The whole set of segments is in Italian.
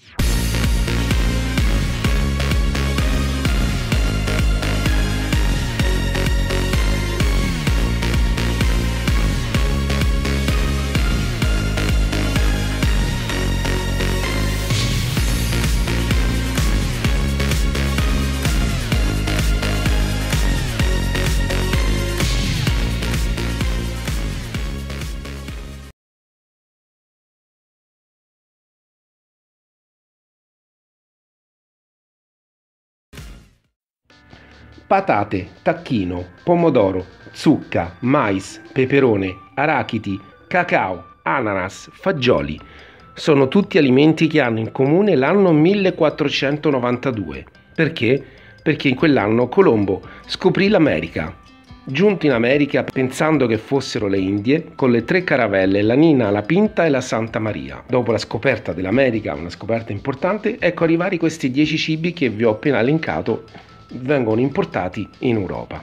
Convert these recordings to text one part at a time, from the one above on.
Patate, tacchino, pomodoro, zucca, mais, peperone, arachidi, cacao, ananas, fagioli. Sono tutti alimenti che hanno in comune l'anno 1492. Perché? Perché in quell'anno Colombo scoprì l'America. Giunto in America pensando che fossero le Indie, con le 3 caravelle, la Nina, la Pinta e la Santa Maria. Dopo la scoperta dell'America, una scoperta importante, ecco arrivare questi 10 cibi che vi ho appena elencato, vengono importati in Europa.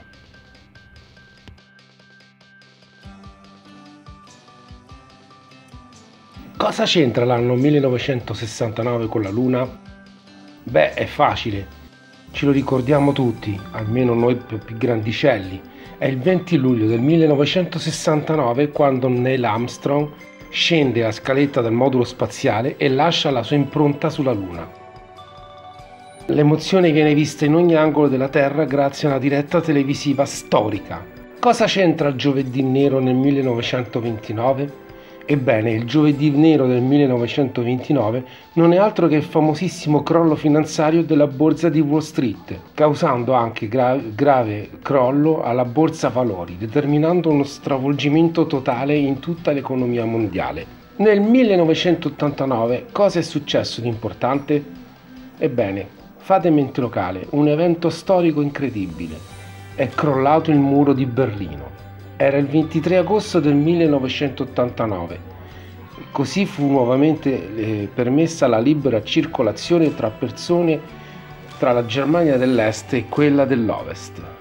Cosa c'entra l'anno 1969 con la Luna? Beh, è facile, ce lo ricordiamo tutti, almeno noi più grandicelli. È il 20 luglio del 1969 quando Neil Armstrong scende la scaletta del modulo spaziale e lascia la sua impronta sulla Luna. L'emozione viene vista in ogni angolo della Terra grazie a una diretta televisiva storica. Cosa c'entra il giovedì nero nel 1929? Ebbene, il giovedì nero del 1929 non è altro che il famosissimo crollo finanziario della borsa di Wall Street, causando anche grave crollo alla borsa valori, determinando uno stravolgimento totale in tutta l'economia mondiale. Nel 1989 cosa è successo di importante? Ebbene, fate mente locale, un evento storico incredibile. È crollato il muro di Berlino. Era il 23 agosto del 1989. Così fu nuovamente permessa la libera circolazione tra persone tra la Germania dell'Est e quella dell'Ovest.